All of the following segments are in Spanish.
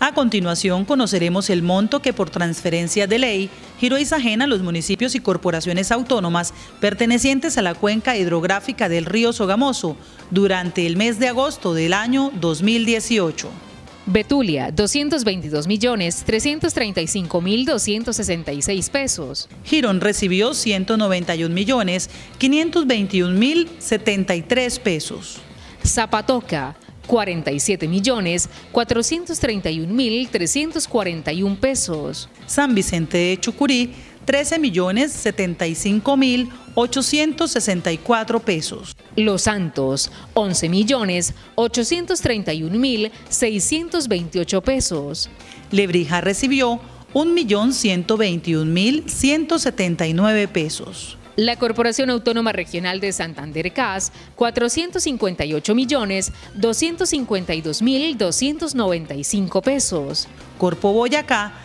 A continuación conoceremos el monto que por transferencia de ley giró Isagen a los municipios y corporaciones autónomas pertenecientes a la cuenca hidrográfica del río Sogamoso durante el mes de agosto del año 2018. Betulia, 222.335.266 pesos. Girón recibió 191.521.073 pesos. Zapatoca, 47.431.341 pesos. San Vicente de Chucurí, 13.075.864 pesos. Los Santos, 11.831.628 pesos. Lebrija recibió 1.121.179 pesos. La Corporación Autónoma Regional de Santander CAS, 458.252.295 pesos. Corpo Boyacá,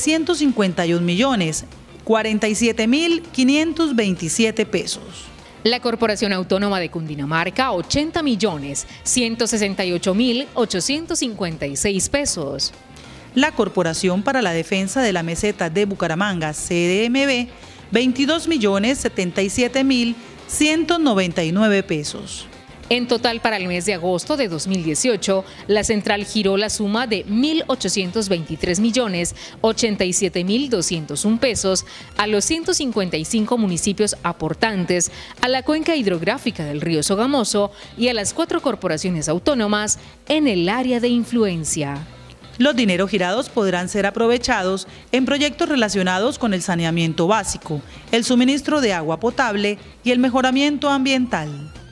351.047.527 pesos. La Corporación Autónoma de Cundinamarca, 80.168.856 pesos. La Corporación para la Defensa de la Meseta de Bucaramanga, CDMB, 22.077.199 pesos. En total, para el mes de agosto de 2018, la central giró la suma de 1.823.087.201 pesos a los 155 municipios aportantes a la cuenca hidrográfica del río Sogamoso y a las 4 corporaciones autónomas en el área de influencia. Los dineros girados podrán ser aprovechados en proyectos relacionados con el saneamiento básico, el suministro de agua potable y el mejoramiento ambiental.